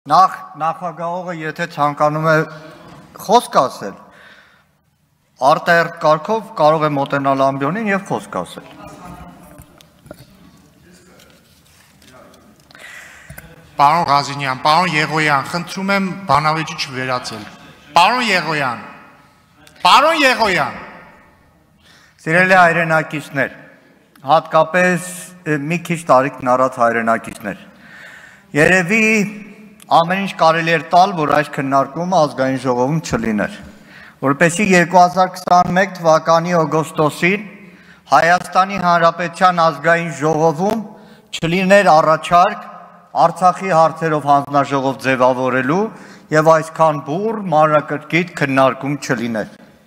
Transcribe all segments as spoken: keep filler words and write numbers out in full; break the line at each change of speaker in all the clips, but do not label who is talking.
Նախ նախագահողը եթե ցանկանում է խոսք ասել, արտահերթ կարգով կարող է մոտենալ ամբիոնին եւ խոսք ասել։
Պարոն Ղազինյան, պարոն Եղոյան, խնդրում եմ բանավեճի չվերացել։ Պարոն Եղոյան, պարոն Եղոյան։
Սիրելի հայրենակիցներ, հատկապես մի քիչ տարիքն առած հայրենակիցներ, երևի ամեն ինչ կարելի էր տալ, որ այս քննարկումը ազգային ժողովում չլիներ, որպեսզի երկու հազար քսաներկու թվականի օգոստոսին Հայաստանի Հանրապետության ազգային ժողովում չլիներ առաջարկ Արցախի հարցերով հանձնաժողով ձևավորելու եւ այսքան բուռ մանրակրկիտ քննարկում չլիներ։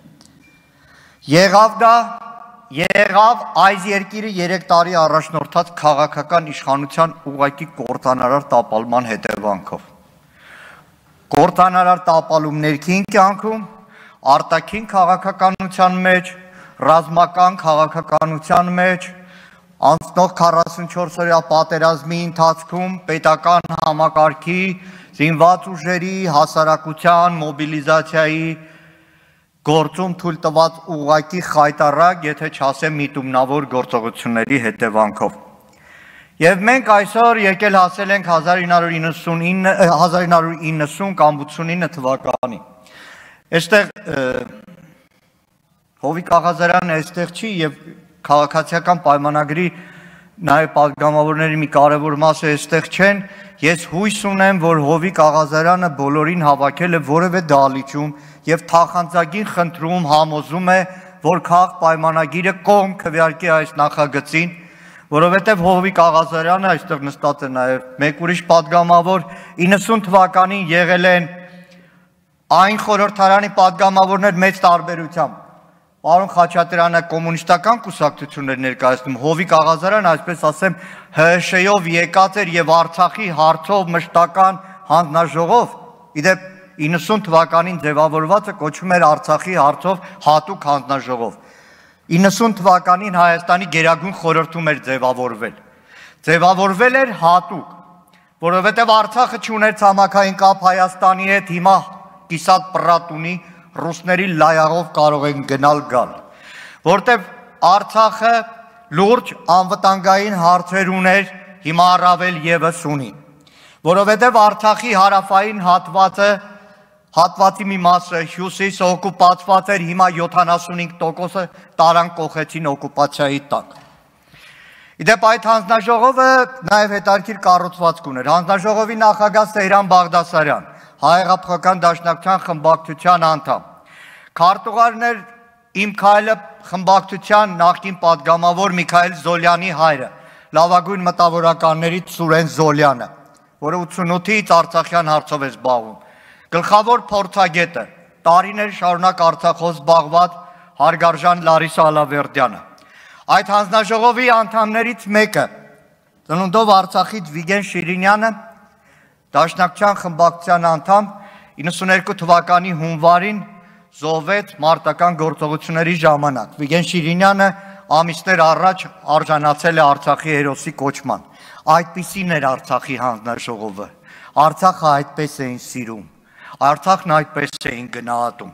Եղավ դա, եղավ այս երկիրը երեք տարի առաջնորդած քաղաքական իշխանության ուղղակի կործանարար տապալման հետևանքով։ Կործանարար տապալում ներքին կյանքում, արտաքին քաղաքականության մեջ, ռազմական քաղաքականության մեջ, անցնող քառասունչորս օրյա պատերազմի ընթացքում պետական համակարգի, զինված ուժերի, հասարակության, մոբիլիզացիայի գործում թույլ տված ուղղակի խայտառակ, եթե չասեմ միտումնավոր գործողությունների հետևանքով։ Եվ մենք այսօր եկել հասել ենք հազար ինը հարյուր իննսուն կամ ութսունինը թվականի։ Այստեղ Հովիկ Աղազարյանը այստեղ չի եւ քաղաքացիական պայմանագրի նաև պատգամավորների մի կարևոր մասը այստեղ չեն, ես հույս ունեմ, որ Հովիկ Աղազարյանը բոլորին հավաքել է որևէ դահլիճում եւ թախանձագին խնդրում համոզում է, որ քաղաք պայմանագիրը կողմ քվեարկի այս նախագծին, որովհետեւ Հովիկ Աղազարյանը այստեղ նստած է նաև մեկ ուրիշ պատգամավոր իննսուն թվականին եղել են այն խորհրդարանի պատգամավորներ մեծ տարբերությամբ։ Պարոն Խաչատրյանը կոմունիստական կուսակցություններ ներկայացնում, Հովիկ Աղազարյանը, այսպես ասեմ, ՀՀՇ-ով եկած էր եւ Արցախի հարցով մշտական հանձնաժողով, իդեպ իննսուն թվականին ձևավորվածը կոչվում էր Արցախի հարցով հատուկ հանձնաժողով։ իննսուն թվականին Հայաստանի Գերագույն խորհրդում էր ձևավորվել։ Ձևավորվել էր հատուկ, որովհետեւ Արցախը չուներ ցամաքային կապ Հայաստանի հետ, հիմա կիսատ պռատ ունի, ռուսների լայաղով կարող են գնալ գալ, որտեվ Արցախը լուրջ անվտանգային հարցեր ուներ, հիմա առավել եւս ունի, որովհետեւ Արցախի հարավային հատվածը, հատվածի մի մասը հյուսիսը օկուպացված էր, հիմա յոթանասունհինգ տոկոսը տարան կողեցին օկուպացիայի տակ։ Իդեպ այդ հանձնաժողովը նաև հետարքիր կառուցվածք ուներ, հանձնաժողովի նախագահ Սեյրան Բաղդասարյան, Հայ-հեղափոխական դաշնակցության խմբակցության անդամ, քարտուղարներ Իմ քայլը խմբակցության նախկին պատգամավոր Միքայել Զոլյանի հայրը, լավագույն մտավորականներից Սուրեն Զոլյանը, որը ութսունութից Արցախյան հարցով է զբաղվում, գլխավոր փորձագետը, տարիներ շարունակ Արցախով զբաղված հարգարժան Լարիսա Ալավերդյանը։ Այդ հանձնաժողովի անդամներից մեկը, ծնունդով Արցախից Վիգեն Շիրինյանը, Դաշնակցության խմբակցության անդամ իննսուներկու թվականի հունվարին զոհվեց մարտական գործողությունների ժամանակ։ Վիգեն Շիրինյանը ամիսներ առաջ արժանացել է Արցախի հերոսի կոչման։ Այդպիսին էր Արցախի հանձնաժողովը։ Արցախը այդպես էին սիրում, Արցախն այդպես էին գնահատում։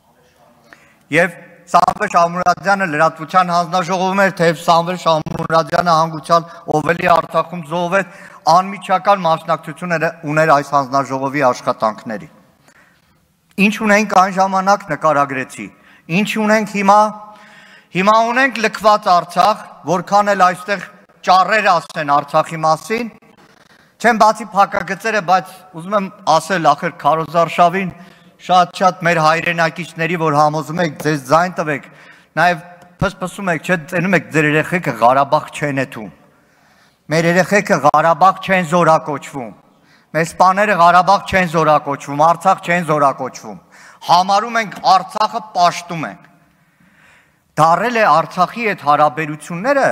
Եվ Սամվել Շամուրադյանը լրատվության հանձնաժողովում էր, թեև Սամվել Շամուրադյանը հանգուցյալ ով էլի Արցախում զոհվեց, անմիջական մասնակցություն ուներ այս հանձնաժողովի աշխատանքների։ Ինչ ունենք այն ժամանակ նկարագրեցի, ինչ ունենք հիմա, հիմա ունենք լքված Արցախ, որքան էլ այստեղ ճառեր ասեն Արցախի մասին, չեմ բացի փակագծերը, բայց ուզում եմ ասել ախր Քարոզարշավին շատ-շատ մեր հայրենակիցների, որ համոզում եք, ձեզ ձայն տվեք, նաև փսփսում եք, չէ, ծենում եք ձեր երեխեքը Ղարաբաղ չեն էթում։ Մեր երեխեքը Ղարաբաղ չեն զորակոչվում։ Մեր սպաները Ղարաբաղ չեն զորակոչվում, Արցախ չեն զորակոչվում։ Համարում ենք Արցախը պաշտում ենք։ Դարել է Արցախի հետ հարաբերությունները,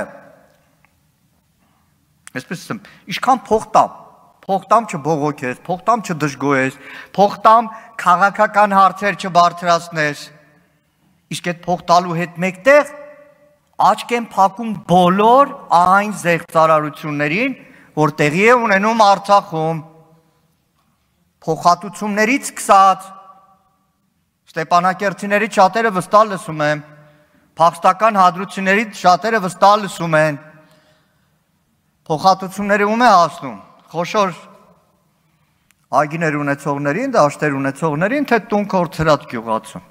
այսպես ասեմ, ինչքան փող տամ, փող տամ չբողոքես, փող տամ չդժգոհես, փող տամ քաղաքական հարցեր չբարձրացնես, իսկ այդ փող տալու հետ մեկտեղ աչք են փակում բոլոր այն զեղծարարություններին, որ տեղի է ունենում Արցախում։ Փոխհատուցումներից սկսած Ստեփանակերտիների շատերը վստահ լսում եմ, փախստական հադրություններից շատերը վստահ լսում են, փոխհատուցումները ում է հասնում, խոշոր այգիներ ունեցողներին, դաշտեր ունեցողներին, թե տուն քորթրատ գյուղացում։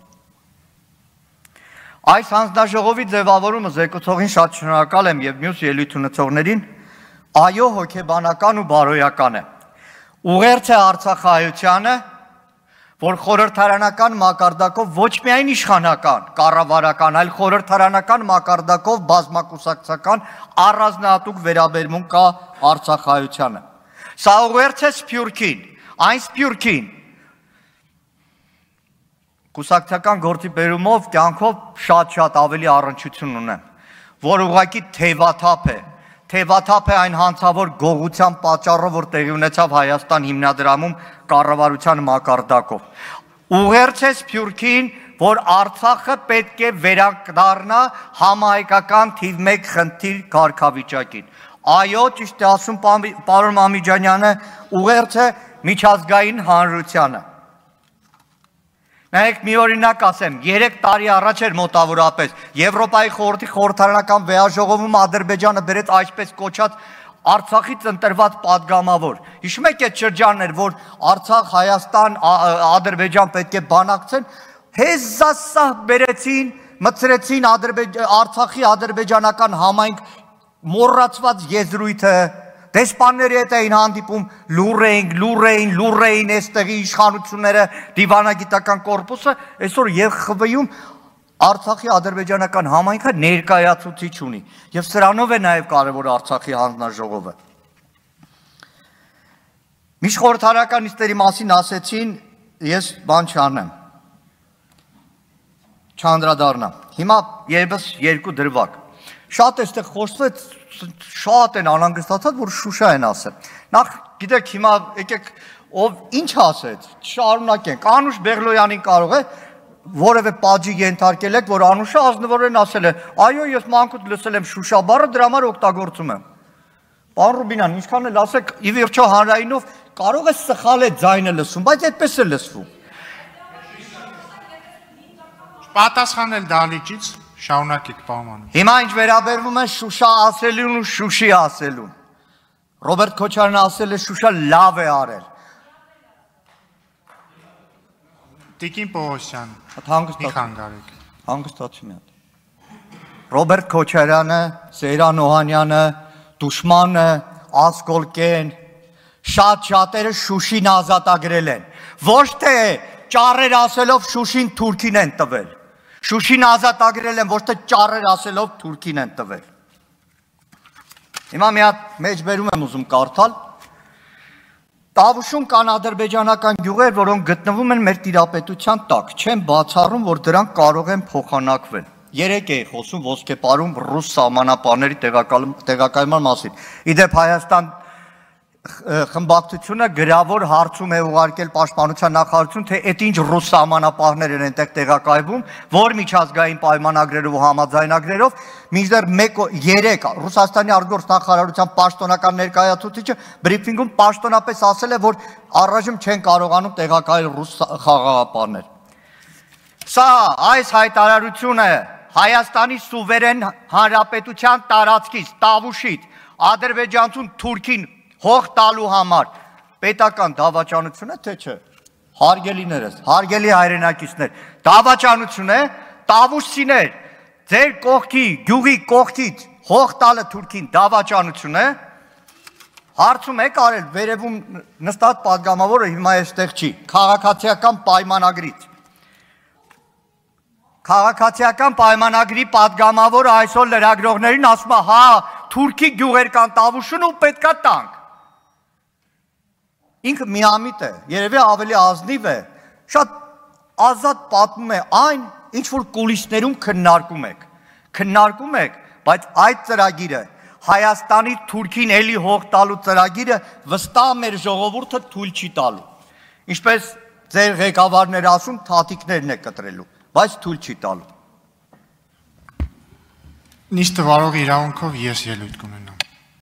Այս հանձնաժողովի ձևավորումը զեկուցողին շատ շնորհակալ եմ եւ մյուս ելույթ ունեցողներին, այո, հոգեբանական ու բարոյական է։ Ուղերձ է Արցախայությանը, որ խորհրդարանական մակարդակով ոչ միայն իշխանական, կառավարական, այլ խորհրդարանական մակարդակով բազմակուսակցական առանձնահատուկ վերաբերմունք կա Արցախայությանը։ Սա ուղերձ է Սփյուռքին, այն Սփյուռքին կուսակցական գործի բերումով կյանքով շատ-շատ ավելի առնչություն ունեմ, որ ուղղակի թևաթափ է, թևաթափ է այն հանցավոր գողության պատճառով, որ տեղի ունեցավ Հայաստան հիմնադրամում կառավարության մակարդակով։ Ուղերձ է Սփյուռքին, որ Արցախը պետք է վերադառնա համահայկական թիվ մեկ խնդիր կարգավիճակին։ Այո, ճիշտ է ասում պարոն Մամիջանյանը, ուղերձ է միջազգային հանրությանը։ Նայեք մի օրինակ ասեմ, երեք տարի առաջ էր մոտավորապես Եվրոպայի խորհրդի խորհրդարանական վեաժողովում Ադրբեջանը բերեց այսպես կոչած Արցախից ընտրված падգամավոր։ Հիշում եք այդ շրջաններ, որ Արցախ, Հայաստան, Ադրբեջան պետք է բանակցեն, հեզասահ բերեցին, մտցրեցին Արցախի ադրբեջանական համայնք մոռացված եզրույթը, դեսպանների հետ էին հանդիպում, լուր էին, լուր էին, լուր էին այստեղի իշխանությունները, դիվանագիտական կորպուսը, այսօր եւ ԽՎ-ում Արցախի ադրբեջանական համայնքը ներկայացուցիչ ունի եւ սրանով է նաեւ կարեւոր Արցախի հանձնաժողովը։ Միջխորհրդարական նիստերի մասին ասեցին, ես բան չանեմ։ Չանդրադառնամ։ Հիմա երբս երկու դրվագ։ Շատ էստեղ խոսվեց, շատ են անհանգստացած, որ Շուշա են ասել։ Նախ գիտեք հիմա եկեք ով ինչ ասեց, շարունակենք։ Անուշ Բեղլոյանին կարող է որևէ պատժի ենթարկել եք, որ Անուշը ազնվորեն ասել է, այո, ես մանկուց լսել եմ Շուշա բառը, դրա համար օգտագործում եմ։ Պարոն Ռուբինյան, ինչքան էլ ասեք, ի վերջո հանրայինով կարող է սխալ է ձայնը լսում, բայց այդպես է լսվում։
Պատասխանել դալիճից, շարունակեք պարոն։
Հիմա ինչ վերաբերվում է Շուշա ասելուն ու Շուշի ասելուն։ Ռոբերտ Քոչարյանը ասել է Շուշա լավ է արել։
Տիկին Պողոսյան,
հանգստացում
խանգարեք։
Հանգստացում եք։ Ռոբերտ Քոչարյանը, Սեյրան Օհանյանը, Դուշմանը, Ասկոլկեն, շատ-շատերը Շուշին ազատագրել են։ Ոչ թե ճառեր ասելով Շուշին Թուրքին են տվել։ Շուշին ազատագրել են, ոչ թե ճառեր ասելով Թուրքին են տվել։ Հիմա մի հատ մեջբերում եմ ուզում կարդալ։ Տավուշում կան ադրբեջանական գյուղեր, որոնք գտնվում են մեր տիրապետության տակ, չեն բացառում, որ դրանք կարող են փոխանակվել։ Երեք էի խոսում ոսկեպարում ռուս սահմանապահների տեղակայման մասին։ Իդեպ Հայաստան խմբակցությունը գրավոր հարցում է ուղարկել պաշտպանության նախարարություն, թե այդ ինչ ռուս սահմանապահներ են այնտեղ տեղակայվում, որ միջազգային պայմանագրերով ու համաձայնագրերով, մինչդեռ երեք Ռուսաստանի արտգործ նախարարության պաշտոնական ներկայացուցիչը բրիֆինգում պաշտոնապես ասել է, որ առայժմ չեն կարողանում տեղակայել ռուս խաղաղապահներ։ Սա այս հայտարարությունը Հայաստանի սուվերեն հանրապետության տարածքից, Տավուշից, ադրբեջանցուն Թուրքին հող տալու համար պետական դավաճանություն է, թե չէ, հարգելիներս, հարգելի հայրենակիցներ, դավաճանություն է, Տավուշցիներ, ձեր կողքի, գյուղի կողքից հող տալը Թուրքին դավաճանություն է, հարցում եք արել, վերևում նստած պատգամավորը հիմա այստեղ չի, քաղաքացիական պայմանագրից։ Քաղաքացիական պայմանագրի պատգամավորը այսօր լրագրողներին ասում է, հա, Թուրքի գյուղեր կան Տավուշում ու պետքա տանք։ Ինքը միամիտ է, երևի ավելի ազնիվ է, շատ ազատ պատմում է այն, ինչ որ կուլիսներում քննարկում եք, քննարկում եք, բայց այդ ծրագիրը, Հայաստանի Թուրքին էլի հող տալու ծրագիրը վստահ մեր ժողովուրդը թույլ չի տալու, ինչպես ձեր ղեկավարները ասում, թաթիկներն է կտրելու, բայց թույլ չի տալու։
Նիստը վարող իրավունքով ես ելույթ կունենամ։